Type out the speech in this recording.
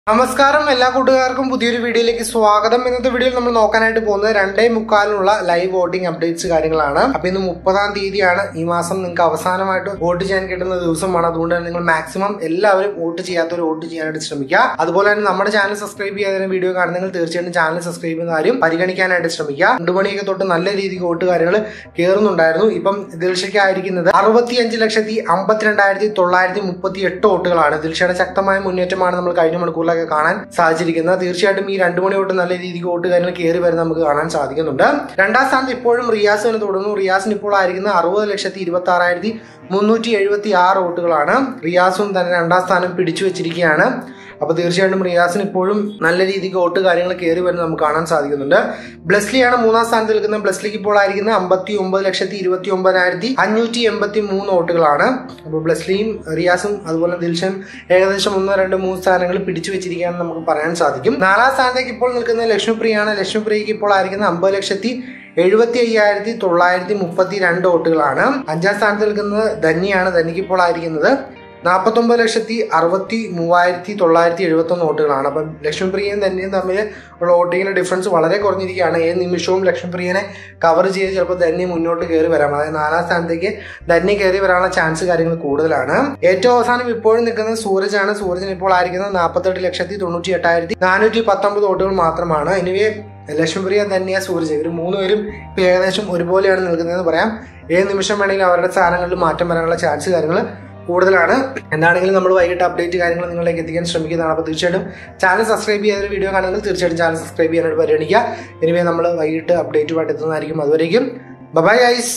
നമസ്കാരം എല്ലാ കൂട്ടുകാർക്കും പുതിയൊരു വീഡിയോയിലേക്ക് സ്വാഗതം. ഇന്നത്തെ വീഡിയോയിൽ നമ്മൾ നോക്കാനായിട്ട് പോകുന്നത് 2:45 ലൈവ് വോട്ടിംഗ് അപ്ഡേറ്റ്സ് കാര്യങ്ങളാണ്. അപ്പൊ ഇന്ന് 30-ാം തീയതിയാണ്. ഈ മാസം നിങ്ങൾക്ക് അവസാനമായിട്ട് വോട്ട് ചെയ്യാൻ കിട്ടുന്ന ദിവസമാണ്. അതുകൊണ്ട് തന്നെ നിങ്ങൾ മാക്സിമം എല്ലാവരും വോട്ട് ചെയ്യാത്തവർ വോട്ട് ചെയ്യാനായിട്ട് ശ്രമിക്കുക. അതുപോലെ തന്നെ നമ്മുടെ ചാനൽ സബ്സ്ക്രൈബ് ചെയ്യാതെ വീഡിയോ കാണുന്നെങ്കിൽ തീർച്ചയായിട്ടും ചാനൽ സബ്സ്ക്രൈബ് ചെയ്യുന്ന കാര്യം പരിഗണിക്കാനായിട്ട് ശ്രമിക്കുക. 2 മണിയൊക്കെ തൊട്ട് നല്ല രീതിക്ക് വോട്ട് കാര്യങ്ങൾ കയറുന്നുണ്ടായിരുന്നു. ഇപ്പം ദിൽഷയ്ക്കായിരിക്കുന്നത് 65,52,938 വോട്ടുകളാണ്. ദിൽഷയുടെ ശക്തമായ മുന്നേറ്റമാണ് നമ്മൾ കഴിഞ്ഞ മണിക്കൂറിൽ കാണാൻ സാധിച്ചിരിക്കുന്നത്. തീർച്ചയായിട്ടും ഈ 2 മണി തൊട്ട് നല്ല രീതിക്ക് വോട്ട് കാര്യങ്ങൾ കയറി വരുന്ന നമുക്ക് കാണാൻ സാധിക്കുന്നുണ്ട്. 2-ാം സ്ഥാനത്ത് ഇപ്പോഴും റിയാസ് തന്നെ തുടർന്നു. റിയാസിന് ഇപ്പോൾ ആയിരിക്കുന്നത് 60,26,376 വോട്ടുകളാണ്. റിയാസും തന്നെ 2-ാം സ്ഥാനം പിടിച്ചു വെച്ചിരിക്കുകയാണ്. അപ്പൊ തീർച്ചയായിട്ടും റിയാസിന് ഇപ്പോഴും നല്ല രീതിക്ക് വോട്ട് കാര്യങ്ങൾ കയറി വരുന്നത് നമുക്ക് കാണാൻ സാധിക്കുന്നുണ്ട്. ബ്ലെസ്ലിയാണ് 3-ാം സ്ഥാനത്ത് നിൽക്കുന്നത്. ബ്ലെസ്ലിക്ക് ഇപ്പോൾ ആയിരിക്കുന്നത് 59,29,583 വോട്ടുകളാണ്. അപ്പോൾ ബ്ലെസ്ലിയും റിയാസും അതുപോലെ ദിൽഷയും ഏകദേശം 1, 2, 3 സ്ഥാനങ്ങൾ പിടിച്ചു വെച്ചിരിക്കുകയാണെന്ന് നമുക്ക് പറയാൻ സാധിക്കും. 4-ാം സ്ഥാനത്തേക്ക് ഇപ്പോൾ നിൽക്കുന്നത് ലക്ഷ്മിപ്രിയയാണ്. ലക്ഷ്മിപ്രിയക്ക് ഇപ്പോൾ ആയിരിക്കുന്നത് 50,75,932 വോട്ടുകളാണ്. 5-ാം സ്ഥാനത്ത് നിൽക്കുന്നത് ധന്യയാണ്. ധന്യക്ക് ഇപ്പോൾ ആയിരിക്കുന്നത് 49,63,971 വോട്ടുകളാണ്. അപ്പം ലക്ഷ്മിപ്രിയയും ധന്യയും തമ്മിൽ ഉള്ള വോട്ടിങ്ങിന്റെ ഡിഫറൻസ് വളരെ കുറഞ്ഞിരിക്കുകയാണ്. ഏത് നിമിഷവും ലക്ഷ്മിപ്രിയനെ കവർ ചെയ്ത് ചിലപ്പോൾ ധന്യ മുന്നോട്ട് കയറി വരാം. അതായത് 4-ാം സ്ഥാനത്തേക്ക് ധന്യ കയറി വരാനുള്ള ചാൻസ് കാര്യങ്ങൾ കൂടുതലാണ്. ഏറ്റവും അവസാനം ഇപ്പോഴും നിൽക്കുന്നത് സൂരജാണ്. സൂരജിന് ഇപ്പോൾ ആയിരിക്കുന്നത് 48,98,419 വോട്ടുകൾ മാത്രമാണ്. എനിവേ ലക്ഷ്മിപ്രിയ, ധന്യ, സൂരജ് ഇവർ 3 പേരും ഇപ്പൊ ഏകദേശം ഒരുപോലെയാണ് നിൽക്കുന്നതെന്ന് പറയാം. ഏത് നിമിഷം വേണമെങ്കിലും അവരുടെ സ്ഥാനങ്ങളിൽ മാറ്റം വരാനുള്ള ചാൻസ് കാര്യങ്ങൾ കൂടുതലാണ്. എന്താണെങ്കിലും നമ്മൾ വൈകിട്ട് അപ്ഡേറ്റ് കാര്യങ്ങൾ നിങ്ങളിലേക്ക് എത്തിക്കാൻ ശ്രമിക്കുന്നതാണ്. അപ്പോൾ തീർച്ചയായിട്ടും ചാനൽ സബ്സ്ക്രൈബ് ചെയ്യാൻ വീഡിയോ കാണുമെങ്കിൽ തീർച്ചയായിട്ടും ചാനൽ സബ്സ്ക്രൈബ് ചെയ്യാനായിട്ട് പരിഗണിക്കുക. എനിവേ നമ്മൾ വൈകിട്ട് അപ്ഡേറ്റുമായിട്ട് എത്തുന്നതായിരിക്കും. അതുവരേക്കും ബൈ ഗൈസ്.